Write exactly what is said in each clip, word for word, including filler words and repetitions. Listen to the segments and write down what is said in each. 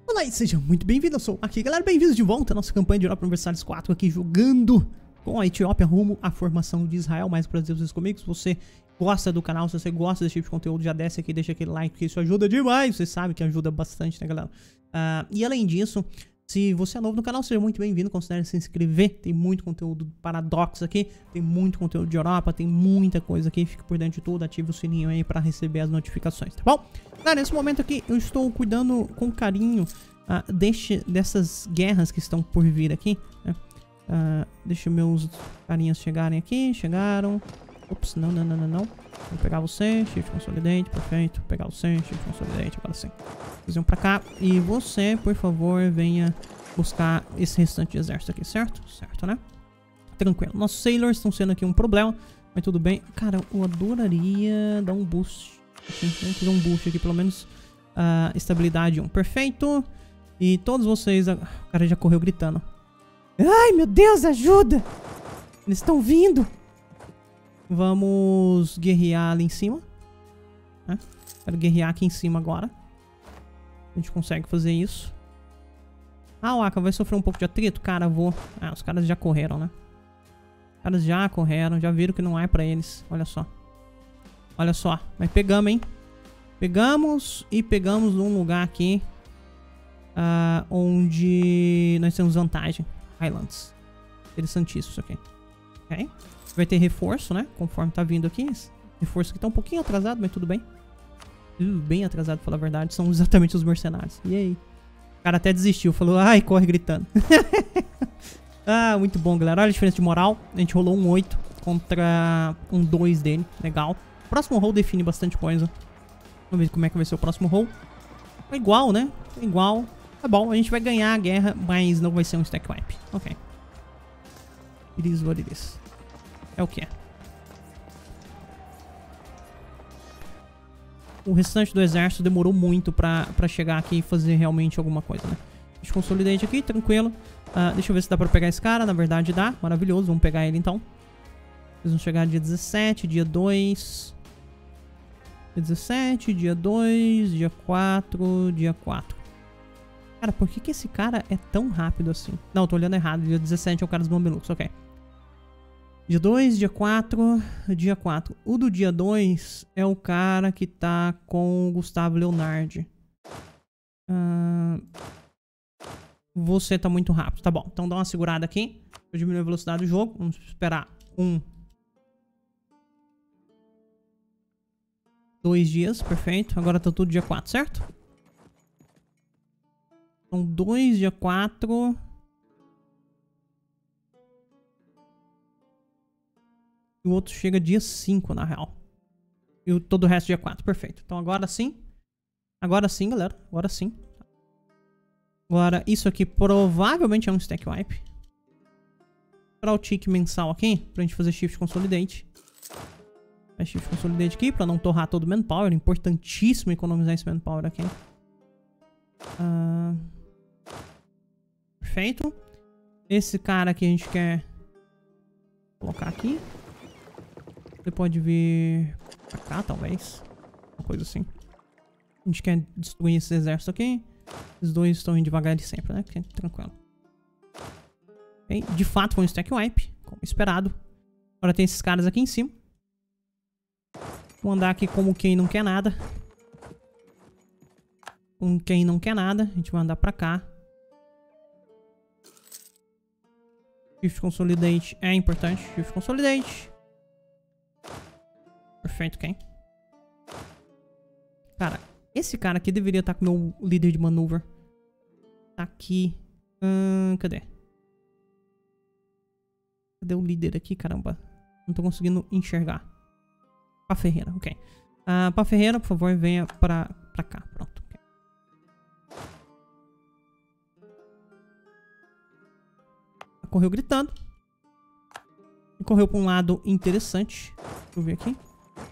Olá e seja muito bem-vindo, eu sou aqui, galera, bem-vindos de volta à nossa campanha de Europa Universalis quatro aqui, jogando com a Etiópia rumo à formação de Israel. Mais prazer vocês comigo. Se você gosta do canal, se você gosta desse tipo de conteúdo, já desce aqui, deixa aquele like, que isso ajuda demais, vocês sabem que ajuda bastante, né, galera? Uh, e além disso, se você é novo no canal, seja muito bem-vindo, considere se inscrever, tem muito conteúdo paradoxo aqui, tem muito conteúdo de Europa, tem muita coisa aqui, fique por dentro de tudo, ative o sininho aí pra receber as notificações, tá bom? Galera, nesse momento aqui, eu estou cuidando com carinho uh, deste, dessas guerras que estão por vir aqui, né? Uh, deixa meus carinhas chegarem aqui, chegaram. Ops, não, não, não, não, não. Vou pegar você, Shift Consolidate, perfeito. Vou pegar você, Shift Consolidate, agora sim. Vocês vão pra cá. E você, por favor, venha buscar esse restante de exército aqui, certo? Certo, né? Tranquilo. Nossos Sailors estão sendo aqui um problema, mas tudo bem. Cara, eu adoraria dar um boost aqui. Vamos fazer um boost aqui, pelo menos uh, estabilidade um. Perfeito. E todos vocês... O cara já correu gritando. Ai, meu Deus, ajuda! Eles estão vindo! Vamos guerrear ali em cima. Né? Quero guerrear aqui em cima agora. A gente consegue fazer isso. Ah, o Aka vai sofrer um pouco de atrito? Cara, vou... Ah, os caras já correram, né? Os caras já correram, já viram que não é pra eles. Olha só. Olha só. Mas pegamos, hein? Pegamos e pegamos num lugar aqui uh, onde nós temos vantagem. Highlands. Interessantíssimo isso aqui. Ok. Vai ter reforço, né? Conforme tá vindo aqui. Esse reforço aqui tá um pouquinho atrasado, mas tudo bem. Uh, bem atrasado, pra falar a verdade. São exatamente os mercenários. E aí? O cara até desistiu. Falou, ai, corre gritando. Ah, muito bom, galera. Olha a diferença de moral. A gente rolou um oito contra um dois dele. Legal. O próximo roll define bastante coisa. Vamos ver como é que vai ser o próximo roll. É igual, né? É igual. Tá bom, a gente vai ganhar a guerra, mas não vai ser um stack wipe. Ok. It is what it is. É o que é. O restante do exército demorou muito pra, pra chegar aqui e fazer realmente alguma coisa, né? Deixa eu consolidar aqui, tranquilo. Uh, deixa eu ver se dá pra pegar esse cara. Na verdade dá, maravilhoso. Vamos pegar ele então. Eles vão chegar dia dezessete, dia dois. Dia dezessete, dia dois, dia quatro, dia quatro. Cara, por que que esse cara é tão rápido assim? Não, eu tô olhando errado. Dia dezessete é o cara dos Mamelucos, ok. Dia dois, dia quatro, dia quatro. O do dia dois é o cara que tá com o Gustavo Leonardi. Uh, você tá muito rápido. Tá bom, então dá uma segurada aqui. Eu diminuo a velocidade do jogo. Vamos esperar um... Dois dias, perfeito. Agora tá tudo dia quatro, certo? São dois, dia quatro. E o outro chega dia cinco, na real. E o, todo o resto dia quatro, perfeito. Então agora sim. Agora sim, galera. Agora sim. Agora, isso aqui provavelmente é um stack wipe. Para o tick mensal aqui, pra gente fazer shift consolidate. Faz shift consolidate aqui, pra não torrar todo o manpower. Importantíssimo economizar esse manpower aqui. Uh... Perfeito. Esse cara aqui a gente quer colocar aqui. Ele pode vir pra cá, talvez. Uma coisa assim. A gente quer destruir esse exército aqui. Os dois estão indo devagar de sempre, né? Tranquilo. Okay. De fato foi um stack wipe, como esperado. Agora tem esses caras aqui em cima. Vou andar aqui como quem não quer nada. Como quem não quer nada. A gente vai andar pra cá. Shift Consolidate é importante. Shift Consolidate. Perfeito, ok. Cara, esse cara aqui deveria estar com o meu líder de maneuver. Tá aqui. Hum, cadê? Cadê o líder aqui, caramba? Não tô conseguindo enxergar. Pá Ferreira, ok. Uh, Pá Ferreira, por favor, venha pra, pra cá. Pronto. Okay. Correu gritando. E correu pra um lado interessante. Deixa eu ver aqui.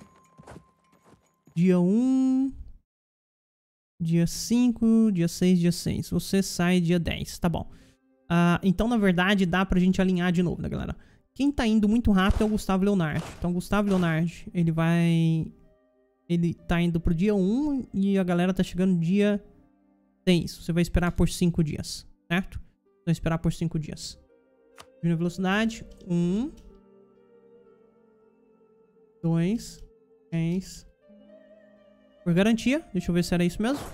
Dia um. Dia cinco. Dia seis, dia seis. Você sai dia dez. Tá bom. Uh, então, na verdade, dá pra gente alinhar de novo, né, galera? Quem tá indo muito rápido é o Gustavo Leonardi. Então, o Gustavo Leonardi, ele vai... Ele tá indo pro dia um e a galera tá chegando dia seis. Você vai esperar por cinco dias, certo? Você vai esperar por cinco dias. Diminuir a velocidade. um. dois. três. Por garantia. Deixa eu ver se era isso mesmo.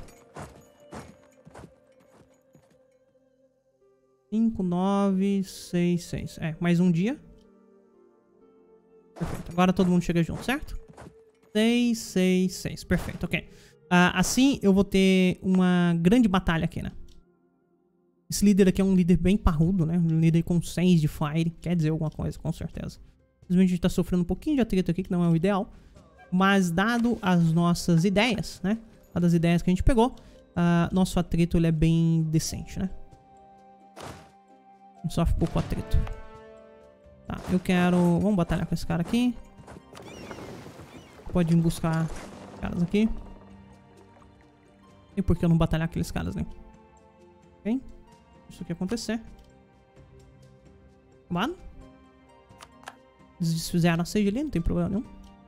cinco, nove, seis, seis. É, mais um dia. Perfeito. Agora todo mundo chega junto, certo? seis, seis, seis. Perfeito, ok. Uh, assim eu vou ter uma grande batalha aqui, né? Esse líder aqui é um líder bem parrudo, né? Um líder com seis de fire. Quer dizer alguma coisa, com certeza. Simplesmente a gente tá sofrendo um pouquinho de atrito aqui, que não é o ideal. Mas dado as nossas ideias, né? Dadas as ideias que a gente pegou, uh, nosso atrito ele é bem decente, né? A gente sofre pouco atrito. Tá, eu quero... Vamos batalhar com esse cara aqui. Pode ir buscar caras aqui. E por que eu não batalhar aqueles caras, né? Ok? Isso aqui acontecer. Mano. Eles desfizeram a sage ali, não tem problema nenhum.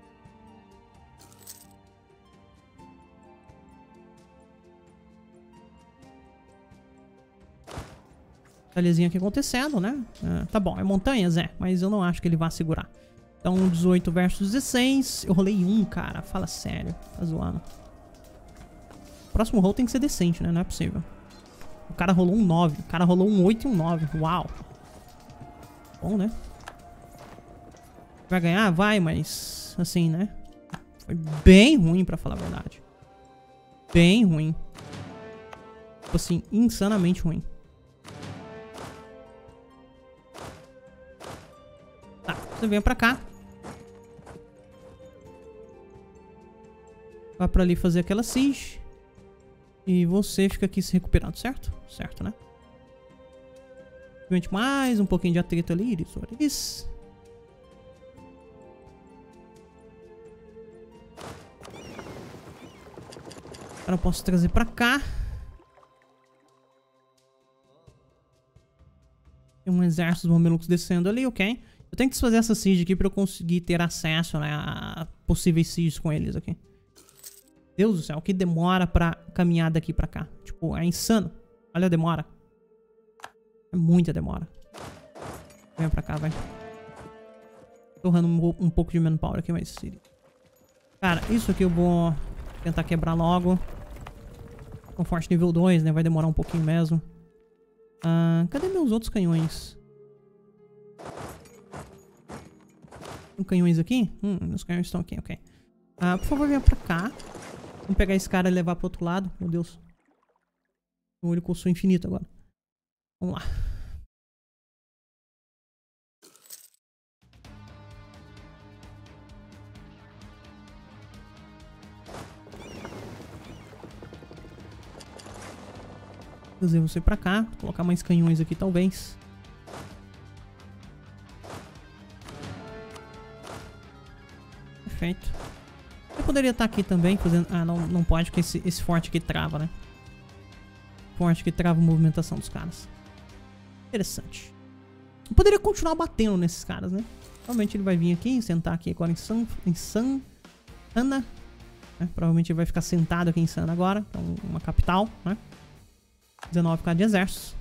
Detalhezinho aqui acontecendo, né? Ah, tá bom, é montanhas, é. Mas eu não acho que ele vá segurar. Então, dezoito versus dezesseis. Eu rolei um, cara. Fala sério. Tá zoando. O próximo roll tem que ser decente, né? Não é possível. O cara rolou um nove. O cara rolou um oito e um nove. Uau. Bom, né? Vai ganhar? Vai, mas... Assim, né? Foi bem ruim, pra falar a verdade. Bem ruim. Tipo assim, insanamente ruim. Tá, você vem pra cá. Vai pra ali fazer aquela siege. E você fica aqui se recuperando, certo? Certo, né? Simplesmente mais um pouquinho de atrito ali. Iris, Iris. Agora eu posso trazer pra cá. Tem um exército dos mamelucos descendo ali, ok. Eu tenho que desfazer essa siege aqui pra eu conseguir ter acesso, né, a possíveis sieges com eles aqui. Deus do céu, que demora pra caminhar daqui pra cá. Tipo, é insano. Olha a demora. É muita demora. Vem pra cá, vai. Tô errando um, um pouco de manpower aqui, mas... Cara, isso aqui eu vou tentar quebrar logo. Com forte nível dois, né? Vai demorar um pouquinho mesmo. Ah, cadê meus outros canhões? Tem canhões aqui? Hum, meus canhões estão aqui, ok. Ah, por favor, venha pra cá. Vamos pegar esse cara e levar pro outro lado. Meu Deus. O olho coçou infinito agora. Vamos lá. Trazer você pra cá. Colocar mais canhões aqui, talvez. Perfeito. Eu poderia estar aqui também fazendo... Ah, não, não pode, porque esse, esse forte aqui trava, né? Forte que trava a movimentação dos caras. Interessante. Eu poderia continuar batendo nesses caras, né? Provavelmente ele vai vir aqui, sentar aqui agora em San... Em San... Ana. Né? Provavelmente ele vai ficar sentado aqui em Sana agora. Então, uma capital, né? dezenove k de exércitos.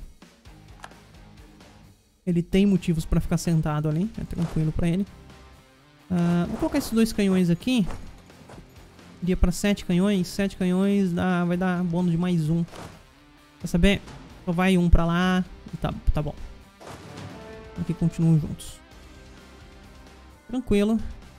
Ele tem motivos pra ficar sentado ali. É tranquilo pra ele. Uh, vou colocar esses dois canhões aqui. Iria pra sete canhões. sete canhões dá, vai dar bônus de mais um. Quer saber? Só vai um pra lá. E tá, tá bom. Aqui continuam juntos. Tranquilo.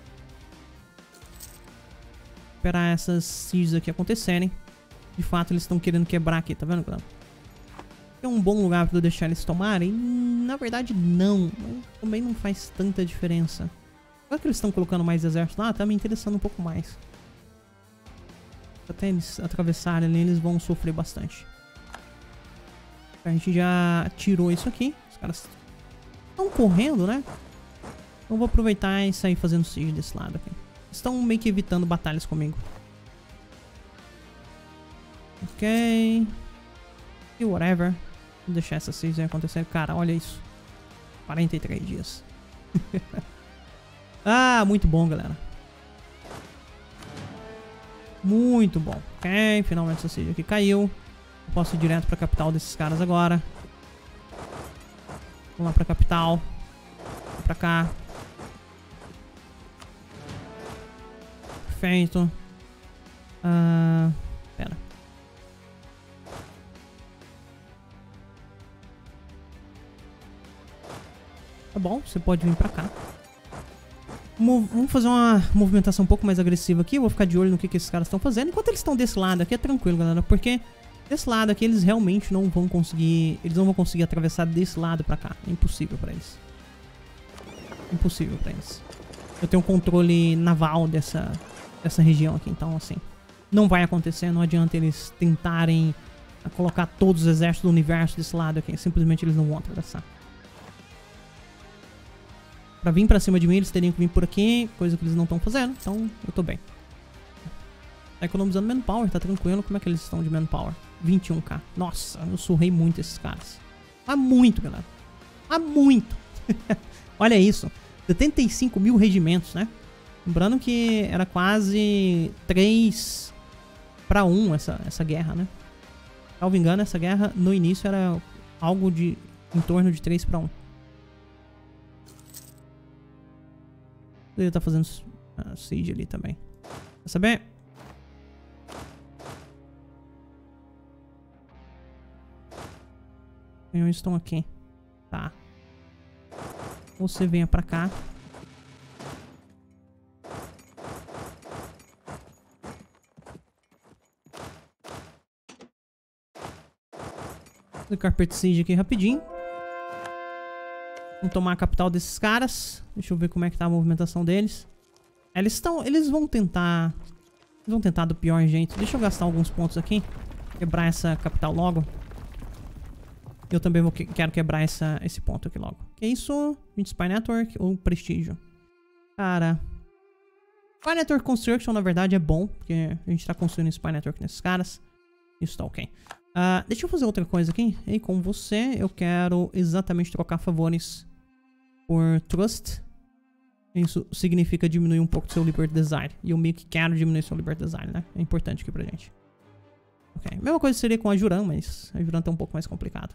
Esperar essas sieges aqui acontecerem. De fato, eles estão querendo quebrar aqui, tá vendo, galera? É um bom lugar pra eu deixar eles tomarem? Na verdade, não. Mas também não faz tanta diferença. Será que eles estão colocando mais exército lá? Tá me interessando um pouco mais. Até eles atravessarem ali, eles vão sofrer bastante. A gente já tirou isso aqui. Os caras estão correndo, né? Então vou aproveitar e sair fazendo siege desse lado aqui. Estão meio que evitando batalhas comigo. Ok. E whatever. Vou deixar essa siege acontecer. Cara, olha isso. quarenta e três dias. Ah, muito bom, galera. Muito bom. Ok, finalmente essa siege aqui caiu. Eu posso ir direto pra capital desses caras agora. Vamos lá pra capital. Vou pra cá. Perfeito. Ah, pera. Tá bom, você pode vir pra cá. Vamos fazer uma movimentação um pouco mais agressiva aqui. Eu vou ficar de olho no que, que esses caras estão fazendo. Enquanto eles estão desse lado aqui, é tranquilo, galera. Porque desse lado aqui eles realmente não vão conseguir... Eles não vão conseguir atravessar desse lado pra cá. É impossível pra eles. Impossível pra eles. Eu tenho um controle naval dessa, dessa região aqui. Então, assim, não vai acontecer. Não adianta eles tentarem colocar todos os exércitos do universo desse lado aqui. Simplesmente eles não vão atravessar. Pra vir pra cima de mim, eles teriam que vir por aqui, coisa que eles não estão fazendo, então eu tô bem. Tá economizando manpower, tá tranquilo. Como é que eles estão de manpower? vinte e um k. Nossa, eu surrei muito esses caras. Há muito, galera. Há muito. Olha isso. setenta e cinco mil regimentos, né? Lembrando que era quase três pra um essa, essa guerra, né? Salvo engano, essa guerra no início era algo de em torno de três pra um. Ele tá fazendo uh, siege ali também. Quer saber? Os canhões estão aqui. Tá. Você venha pra cá. Vou carpet siege aqui rapidinho. Vamos tomar a capital desses caras. Deixa eu ver como é que tá a movimentação deles. Eles estão... Eles vão tentar... Eles vão tentar do pior jeito. Deixa eu gastar alguns pontos aqui. Quebrar essa capital logo. Eu também vou que, quero quebrar essa, esse ponto aqui logo. Que é isso? Spy Network ou Prestígio? Cara... Spy Network Construction, na verdade, é bom. Porque a gente tá construindo Spy Network nesses caras. Isso tá ok. Uh, deixa eu fazer outra coisa aqui. E com você, eu quero exatamente trocar favores por Trust. Isso significa diminuir um pouco do seu Liberty Design. E eu meio que quero diminuir seu Liberty Design, né? É importante aqui pra gente. Ok. Mesma coisa seria com a Juran, mas a Juran tá um pouco mais complicado.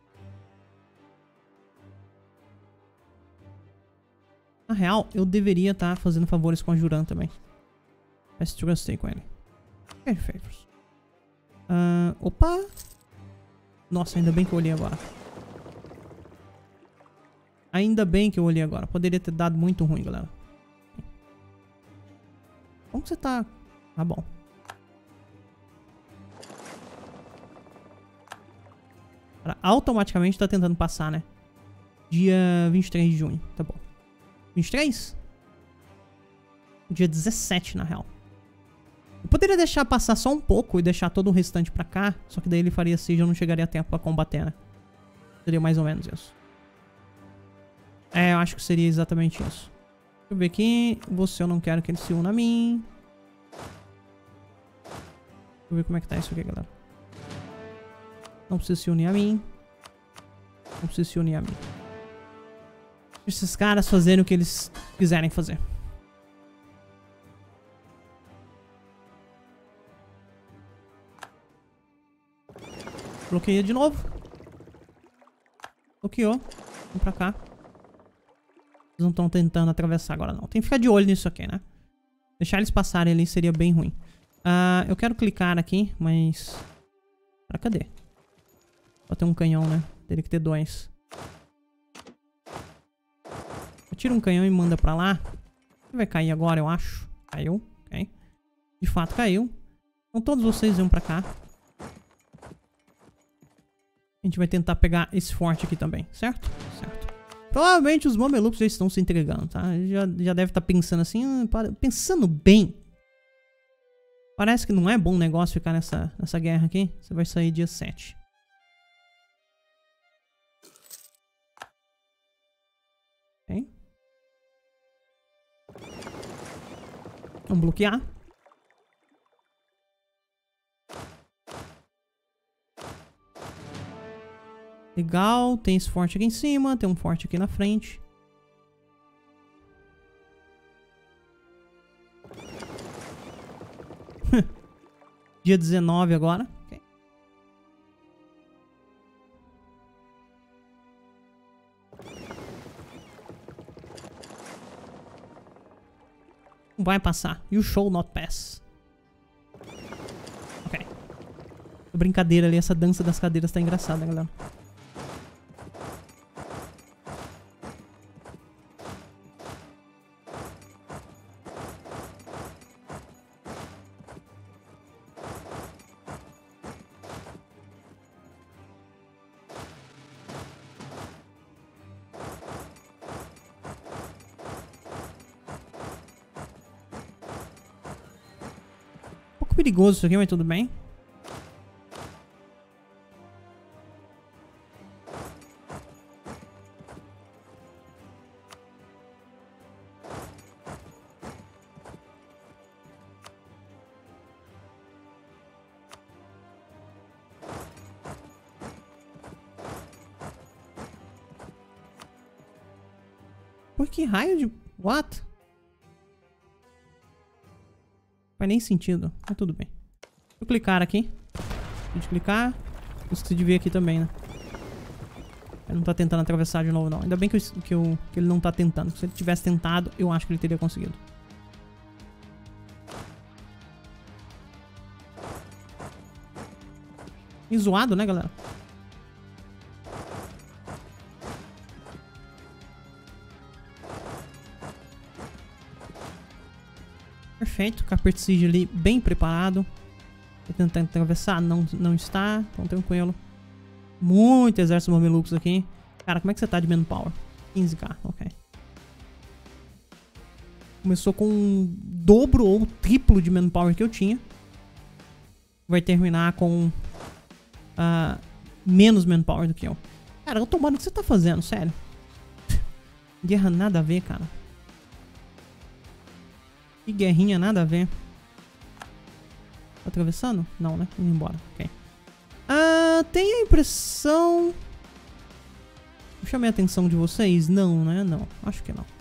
Na real, eu deveria estar tá fazendo favores com a Juran também. Mas Trust aí com ele. Perfeito. Uh, opa! Nossa, ainda bem que eu olhei agora. Ainda bem que eu olhei agora. Poderia ter dado muito ruim, galera. Como que você tá? Ah, bom. Automaticamente tá tentando passar, né? Dia vinte e três de junho. Tá bom. vinte e três? Dia dezessete, na real. Eu poderia deixar passar só um pouco e deixar todo o restante pra cá. Só que daí ele faria siege e eu não chegaria a tempo pra combater, né? Seria mais ou menos isso. É, eu acho que seria exatamente isso. Deixa eu ver aqui. Você, eu não quero que ele se una a mim. Deixa eu ver como é que tá isso aqui, galera. Não precisa se unir a mim. Não precisa se unir a mim. Deixa esses caras fazerem o que eles quiserem fazer. Bloqueia de novo. Bloqueou. Vem pra cá. Eles não estão tentando atravessar agora, não. Tem que ficar de olho nisso aqui, né? Deixar eles passarem ali seria bem ruim. Uh, eu quero clicar aqui, mas... Pra cadê? Só tem um canhão, né? Teria que ter dois. Tira um canhão e manda pra lá. Vai cair agora, eu acho. Caiu. Ok. De fato, caiu. Então todos vocês vão pra cá. A gente vai tentar pegar esse forte aqui também, certo? Certo. Provavelmente os mamelucos já estão se entregando, tá? Já, já deve estar pensando assim, pensando bem. Parece que não é bom negócio ficar nessa, nessa guerra aqui. Você vai sair dia sete. Ok. Vamos bloquear. Legal, tem esse forte aqui em cima, tem um forte aqui na frente. Dia dezenove agora. Okay. vai passar. You shall not pass. Ok. A brincadeira ali, essa dança das cadeiras tá engraçada, galera. Perigoso isso aqui, mas tudo bem. Por que raio de... What? Faz nem sentido, mas tudo bem. Deixa eu clicar aqui. Deixa eu clicar. Eu esqueci de ver aqui também, né? Ele não tá tentando atravessar de novo, não. Ainda bem que, eu, que, eu, que ele não tá tentando. Se ele tivesse tentado, eu acho que ele teria conseguido. E zoado, né, galera? Perfeito, Carpet Siege ali bem preparado. Tô tentando atravessar, não, não está. Então tranquilo. Muito exército mamelucos aqui. Cara, como é que você tá de manpower? quinze k, ok. Começou com um dobro ou triplo de manpower que eu tinha. Vai terminar com uh, menos manpower do que eu. Cara, eu tô tomando o que você tá fazendo, sério. Guerra nada a ver, cara. Que guerrinha, nada a ver. Tá atravessando? Não, né? Indo embora. Ok. Ah, tenho a impressão... Eu chamei a atenção de vocês? Não, né? Não. Acho que não.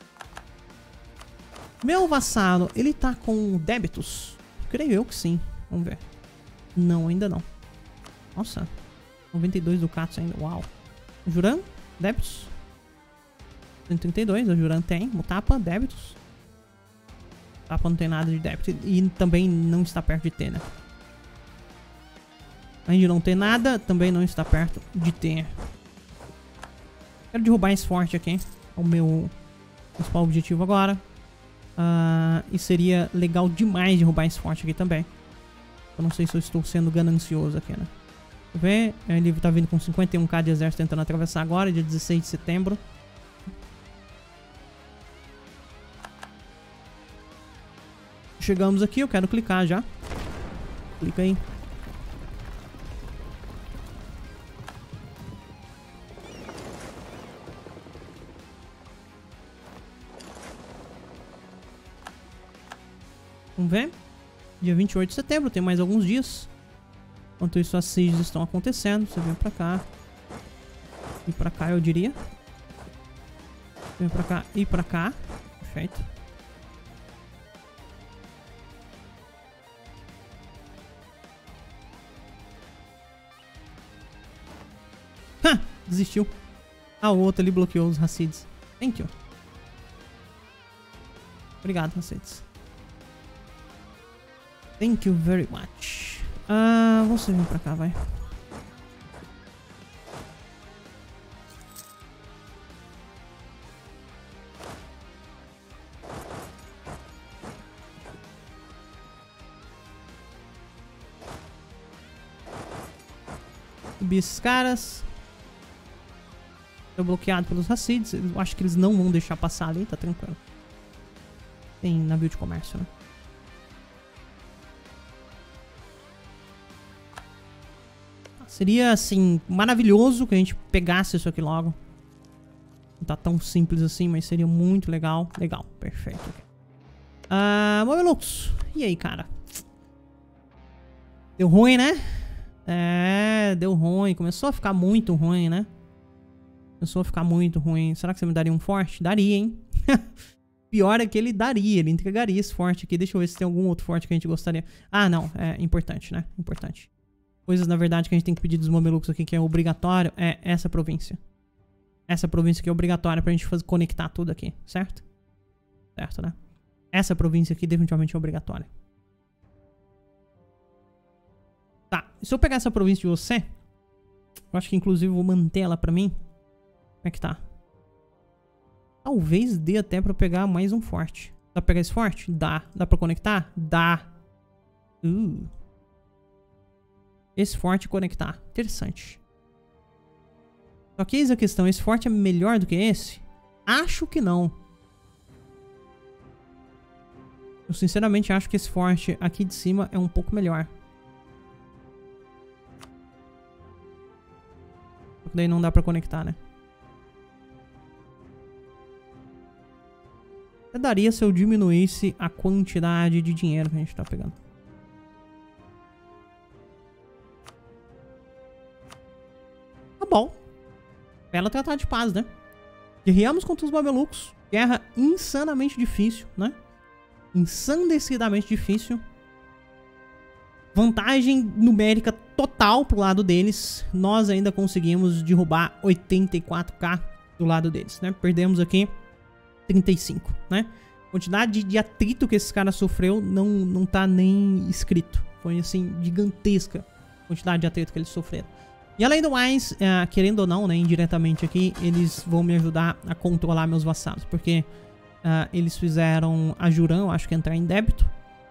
Meu vassalo, ele tá com débitos? Creio eu que sim. Vamos ver. Não, ainda não. Nossa. noventa e dois ducatos ainda. Uau. Juran? Débitos? cento e trinta e dois. A Juran tem. Mutapa? Débitos? Tapa não tem nada de débito. E também não está perto de ter, né? Além de não ter nada, também não está perto de ter. Quero derrubar esse forte aqui. É o meu principal objetivo agora. Uh, e seria legal demais derrubar esse forte aqui também. Eu não sei se eu estou sendo ganancioso aqui, né? Deixa eu ver. Ele tá vindo com cinquenta e um k de exército tentando atravessar agora, dia dezesseis de setembro. Chegamos aqui, eu quero clicar já. Clica aí. Vamos ver. Dia vinte e oito de setembro, tem mais alguns dias. Enquanto isso, as sieges estão acontecendo. Você vem pra cá. E pra cá, eu diria. Vem pra cá e pra cá. Perfeito. Desistiu. Ah, o outro ali bloqueou os Hassids. Thank you. Obrigado, Hassids. Thank you very much. Ah, você vem pra cá, vai. Subir esses caras. Tô bloqueado pelos Hassids. Eu acho que eles não vão deixar passar ali, tá tranquilo. Tem navio de comércio, né? Seria, assim, maravilhoso que a gente pegasse isso aqui logo. Não tá tão simples assim, mas seria muito legal. Legal, perfeito. Okay. Ah, Mamelucos. E aí, cara? Deu ruim, né? É, deu ruim. Começou a ficar muito ruim, né? Começou a ficar muito ruim. Será que você me daria um forte? Daria, hein? Pior é que ele daria. Ele entregaria esse forte aqui. Deixa eu ver se tem algum outro forte que a gente gostaria. Ah, não. É importante, né? Importante. Coisas, na verdade, que a gente tem que pedir dos Mamelucos aqui, que é obrigatório, é essa província. Essa província aqui é obrigatória pra gente fazer, conectar tudo aqui, certo? Certo, né? Essa província aqui definitivamente é obrigatória. Tá, se eu pegar essa província de você, eu acho que inclusive eu vou manter ela pra mim. Como é que tá? Talvez dê até pra pegar mais um forte. Dá pra pegar esse forte? Dá. Dá pra conectar? Dá. Uh. Esse forte conectar. Interessante. Só que eis a questão. Esse forte é melhor do que esse? Acho que não. Eu sinceramente acho que esse forte aqui de cima é um pouco melhor. Porque daí não dá pra conectar, né? Até daria se eu diminuísse a quantidade de dinheiro que a gente tá pegando. Tá bom. Belo tratado de paz, né? Guerreamos contra os mamelucos. Guerra insanamente difícil, né? Ensandecidamente difícil. Vantagem numérica total pro lado deles. Nós ainda conseguimos derrubar oitenta e quatro K do lado deles, né? Perdemos aqui trinta e cinco, né? Quantidade de atrito que esses caras sofreu não, não tá nem escrito. Foi, assim, gigantesca a quantidade de atrito que eles sofreram. E além do mais, uh, querendo ou não, né, indiretamente aqui, eles vão me ajudar a controlar meus vassalos. Porque uh, eles fizeram a Juran, eu acho que entrar em débito.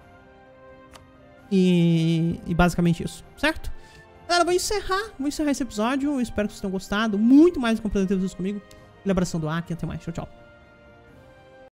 E, e basicamente isso, certo? Galera, vou encerrar, vou encerrar esse episódio. Eu espero que vocês tenham gostado. Muito mais do que compartilhar comigo. Um abração do Aki, até mais, tchau, tchau.